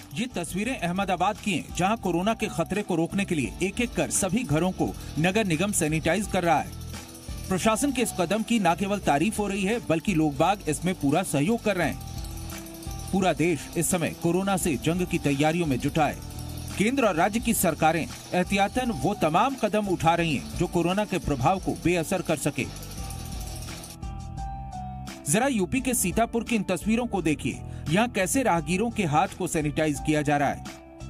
ये तस्वीरें अहमदाबाद की हैं, जहां कोरोना के खतरे को रोकने के लिए एक एक कर सभी घरों को नगर निगम सैनिटाइज कर रहा है। प्रशासन के इस कदम की न केवल तारीफ हो रही है, बल्कि लोग बाग इसमें पूरा सहयोग कर रहे हैं। पूरा देश इस समय कोरोना से जंग की तैयारियों में जुटा है। केंद्र और राज्य की सरकारें एहतियातन वो तमाम कदम उठा रही हैं जो कोरोना के प्रभाव को बेअसर कर सके। जरा यूपी के सीतापुर की इन तस्वीरों को देखिए। यहाँ कैसे राहगीरों के हाथ को सैनिटाइज किया जा रहा है।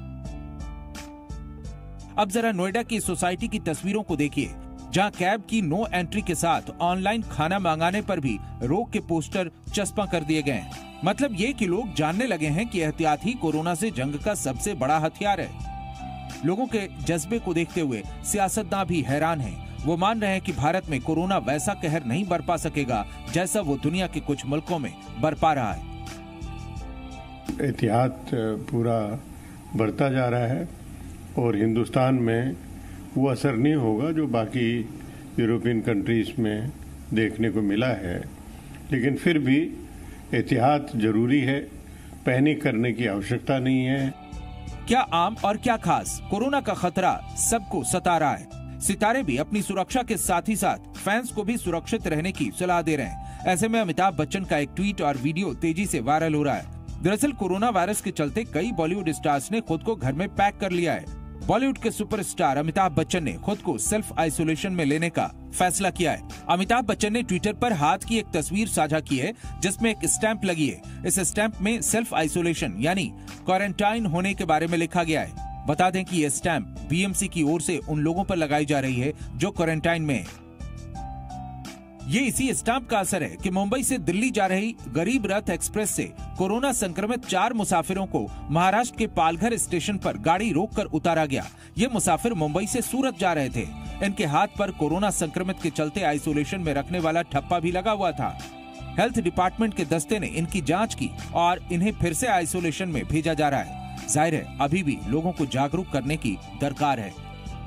अब जरा नोएडा की सोसाइटी की तस्वीरों को देखिए, जहाँ कैब की नो एंट्री के साथ ऑनलाइन खाना मंगाने पर भी रोक के पोस्टर चस्पा कर दिए गए हैं। मतलब ये कि लोग जानने लगे हैं कि एहतियात ही कोरोना से जंग का सबसे बड़ा हथियार है। लोगों के जज्बे को देखते हुए सियासतदान भी हैरान हैं। वो मान रहे हैं कि भारत में कोरोना वैसा कहर नहीं बरपा सकेगा जैसा वो दुनिया के कुछ मुल्कों में बरपा रहा है। एहतियात पूरा बढ़ता जा रहा है और हिंदुस्तान में वो असर नहीं होगा जो बाकी यूरोपियन कंट्रीज में देखने को मिला है, लेकिन फिर भी एहतियात जरूरी है। पैनिक करने की आवश्यकता नहीं है। क्या आम और क्या खास, कोरोना का खतरा सबको सता रहा है। सितारे भी अपनी सुरक्षा के साथ ही साथ फैंस को भी सुरक्षित रहने की सलाह दे रहे हैं। ऐसे में अमिताभ बच्चन का एक ट्वीट और वीडियो तेजी से वायरल हो रहा है। दरअसल कोरोना वायरस के चलते कई बॉलीवुड स्टार्स ने खुद को घर में पैक कर लिया है। बॉलीवुड के सुपरस्टार अमिताभ बच्चन ने खुद को सेल्फ आइसोलेशन में लेने का फैसला किया है। अमिताभ बच्चन ने ट्विटर पर हाथ की एक तस्वीर साझा की है, जिसमें एक स्टैंप लगी है। इस स्टैंप में सेल्फ आइसोलेशन यानी क्वारंटाइन होने के बारे में लिखा गया है। बता दें कि यह स्टैंप बीएमसी की ओर से उन लोगों पर लगाई जा रही है जो क्वारंटाइन में है। ये इसी स्टैंप का असर है कि मुंबई से दिल्ली जा रही गरीब रथ एक्सप्रेस से कोरोना संक्रमित 4 मुसाफिरों को महाराष्ट्र के पालघर स्टेशन पर गाड़ी रोककर उतारा गया। ये मुसाफिर मुंबई से सूरत जा रहे थे। इनके हाथ पर कोरोना संक्रमित के चलते आइसोलेशन में रखने वाला ठप्पा भी लगा हुआ था। हेल्थ डिपार्टमेंट के दस्ते ने इनकी जांच की और इन्हें फिर से आइसोलेशन में भेजा जा रहा है। जाहिर है अभी भी लोगों को जागरूक करने की दरकार है।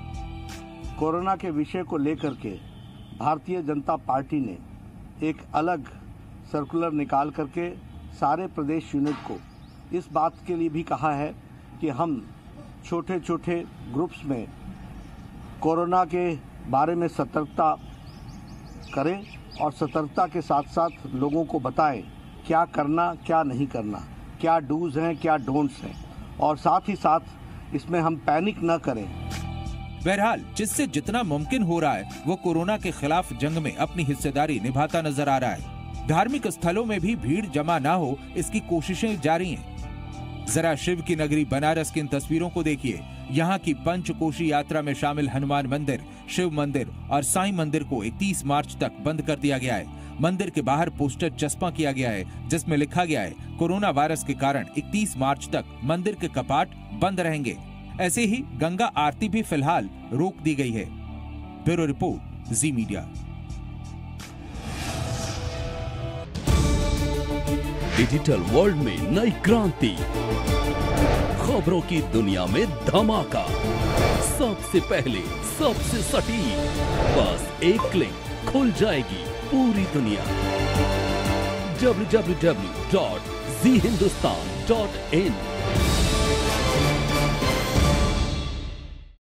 कोरोना के विषय को लेकर के भारतीय जनता पार्टी ने एक अलग सर्कुलर निकाल करके सारे प्रदेश यूनिट को इस बात के लिए भी कहा है कि हम छोटे छोटे ग्रुप्स में कोरोना के बारे में सतर्कता करें और सतर्कता के साथ साथ लोगों को बताएं क्या करना क्या नहीं करना, क्या डूज हैं क्या डोंट्स हैं, और साथ ही साथ इसमें हम पैनिक न करें। बहरहाल जिससे जितना मुमकिन हो रहा है वो कोरोना के खिलाफ जंग में अपनी हिस्सेदारी निभाता नजर आ रहा है। धार्मिक स्थलों में भी भीड़ जमा ना हो, इसकी कोशिशें जारी हैं। जरा शिव की नगरी बनारस की इन तस्वीरों को देखिए। यहाँ की पंचकोशी यात्रा में शामिल हनुमान मंदिर, शिव मंदिर और साईं मंदिर को 31 मार्च तक बंद कर दिया गया है। मंदिर के बाहर पोस्टर चस्पा किया गया है, जिसमें लिखा गया है कोरोना वायरस के कारण 31 मार्च तक मंदिर के कपाट बंद रहेंगे। ऐसे ही गंगा आरती भी फिलहाल रोक दी गई है। Bureau report, Zee media. Digital world में नई क्रांति, खबरों की दुनिया में धमाका, सबसे पहले सबसे सटीक, बस एक क्लिक खुल जाएगी पूरी दुनिया। www.zhindustan.in